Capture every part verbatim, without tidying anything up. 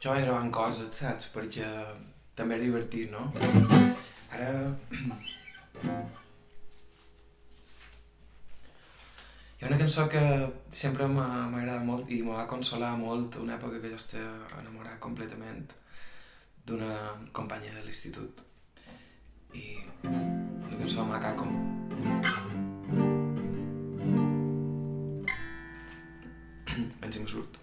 Jo vaig gravant coses, saps? Perquè també és divertit, no? Ara... Hi ha una cançó que sempre m'ha agradat molt i m'ha va consolar molt una època que jo estava enamorat completament d'una companya de l'institut. I la cançó m'ha quedat com... Menys si me surt.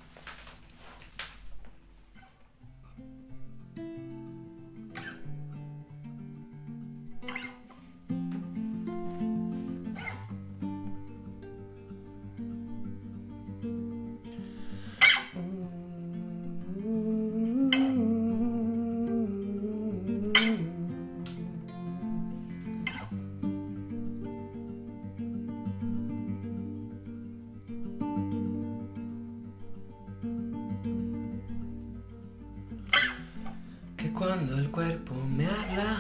Cuando el cuerpo me habla,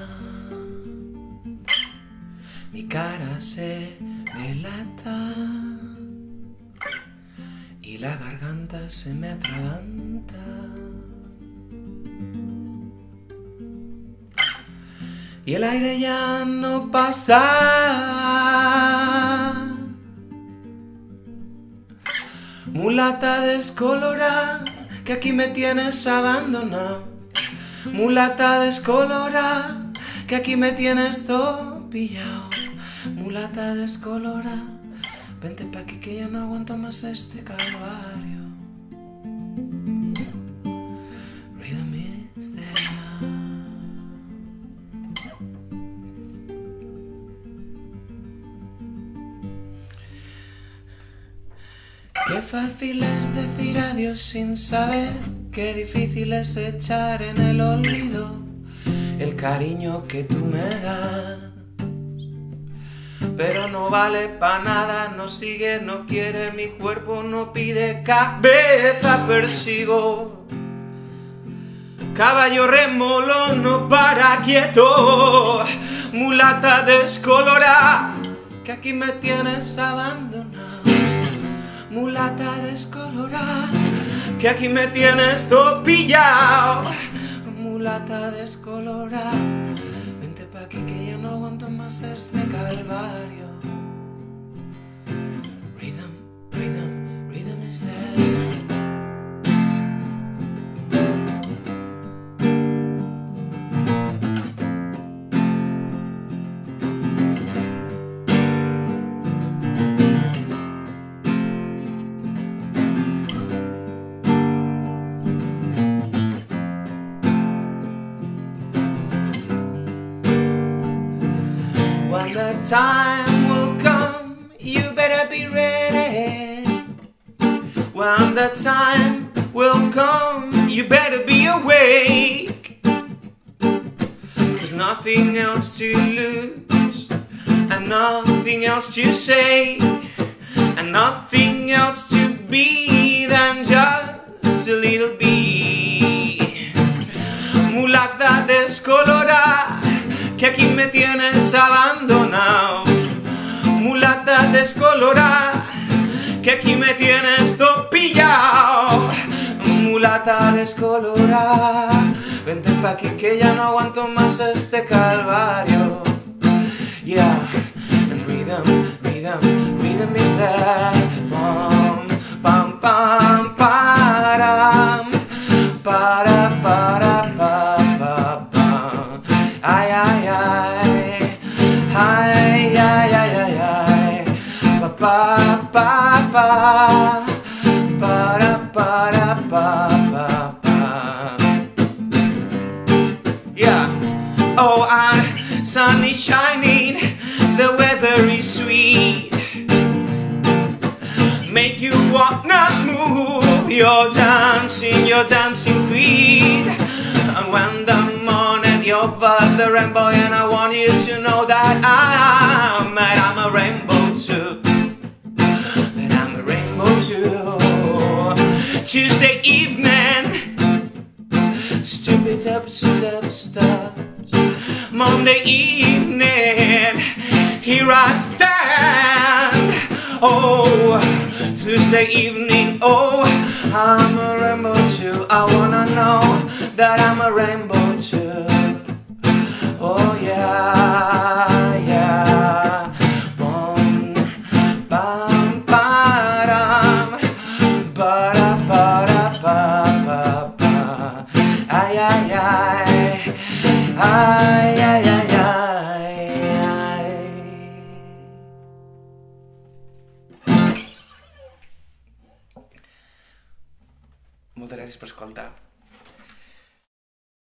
mi cara se delata y la garganta se me atraganta. Y el aire ya no pasa. Mulata descolorada, que aquí me tienes abandonado. Mulata descolorada, que aquí me tienes todo pillado. Mulata descolorada, vente pa' aquí que ya no aguanto más este calvario. Rhythm is there. Qué fácil es decir adiós sin saber. Qué difícil es echar en el olvido el cariño que tú me das. Pero no vale pa' nada, no sigue, no quiere, mi cuerpo no pide cabeza, persigo. Caballo remolón no para quieto, mulata descolorada, que aquí me tienes abandonado. Mulata descolorada, que aquí me tienes todo pillado. Mulata descolorada, vente pa' aquí que ya no aguanto más este calvario. Rhythm, rhythm, rhythm is there. When the time will come, you better be ready. When the time will come, you better be awake. There's nothing else to lose, and nothing else to say, and nothing else to be than just a little bee. Mulata descolorada, que aquí me tienes abandonado. Mulata descolorada, que aquí me tienes todo pillado. Mulata descolorada, vente pa' aquí que ya no aguanto más este calvario. Yeah, and rhythm, rhythm, rhythm is there. Pam, pam, pam, param, para, para, pa, pa, pa. Ay, ay, ay, ay, ay, ay, ay, ay, pa, pa, pa, pa, para, para, pa, pa, pa. Yeah. Oh, and sun is shining, the weather is sweet. Make you wanna move your dancing, your dancing feet. And when the morning you're above the rainbow, and I want you to know that I am, and I'm a rainbow too. That I'm a rainbow too. Tuesday evening, stupid up, step, steps. Monday evening, here I stand. Oh, Tuesday evening, oh, I'm a rainbow too. too. I wanna know that I'm a rainbow too. Oh yeah, yeah. Boom, bam, ba-dum, ba-da, ba-da, ba-ba-ba. Ay, ay, ay, ay, ay, ay, ay. Moltes gràcies per escoltar.